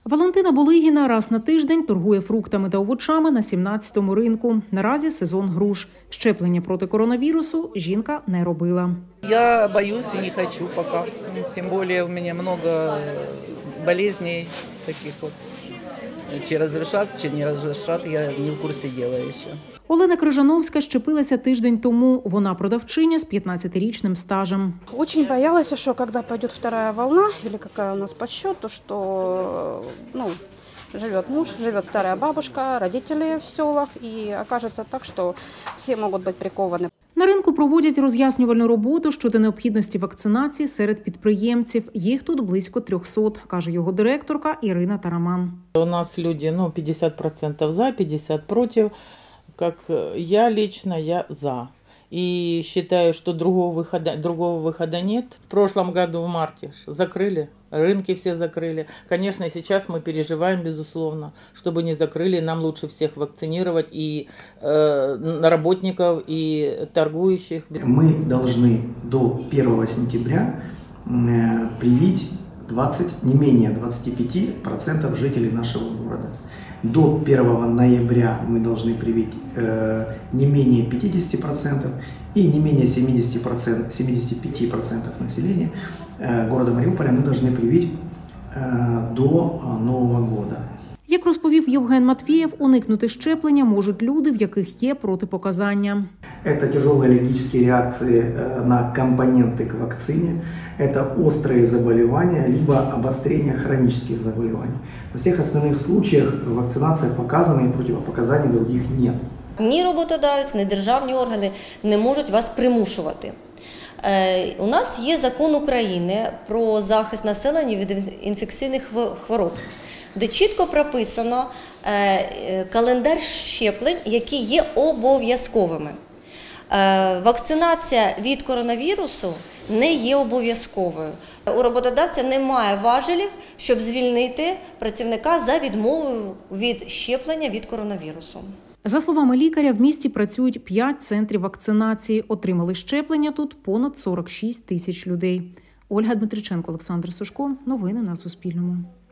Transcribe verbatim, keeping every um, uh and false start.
Валентина Булигіна раз на тиждень торгує фруктами та овочами на сімнадцятому ринку. Наразі сезон груш. Щеплення проти коронавірусу жінка не робила. Я боюсь и не хочу пока. Тем более у меня много болезней таких вот. Чи разрешат, чи не разрешат, я не в курсі дела ще. Олена Крижановська щепилася тиждень тому. Вона продавчиня з п'ятнадцятирічним стажем. Очень боялась, что когда пойдет вторая волна, или какая у нас по счету, что ну, живет муж, живет старая бабушка, родители в селах, и окажется так, что все могут быть прикованы. На ринку проводять роз'яснювальну роботу щодо необхідності вакцинації серед підприємців. Їх тут близько трьохсот, каже його директорка Ірина Тараман. У нас люди ну, пятьдесят процентов за, пятьдесят против. Как я лично, я за. И считаю, что другого выхода, другого выхода нет. В прошлом году в марте закрыли, рынки все закрыли. Конечно, сейчас мы переживаем, безусловно, чтобы не закрыли. Нам лучше всех вакцинировать и э, работников, и торгующих. Мы должны до первого сентября э, привить двадцать, не менее двадцати пяти процентов жителей нашего города. До первого ноября мы должны привить э, не менее пятидесяти процентов и не менее семидесяти процентов, семидесяти пяти процентов населения э, города Маріуполя мы должны привить э, до Нового года. Як розповів Євген Матвієв, уникнути щеплення можуть люди, в яких є протипоказання. Это тяжелые аллергические реакции на компоненты к вакцине, это острые заболевания, либо обострение хронических заболеваний. Во всех остальных случаях вакцинация показана и противопоказаний других нет. Ні роботодавець, ні державні органи не можуть вас примушувати. У нас є закон України про захист населення від інфекційних хвороб, де чітко прописано календар щеплень, які є обов'язковими. Вакцинація від коронавірусу не є обов'язковою. У роботодавця немає важелів, щоб звільнити працівника за відмовою від щеплення від коронавірусу. За словами лікаря, в місті працюють п'ять центрів вакцинації. Отримали щеплення тут понад сорок шість тисяч людей. Ольга Дмитриченко, Олександр Сушко. Новини на Суспільному.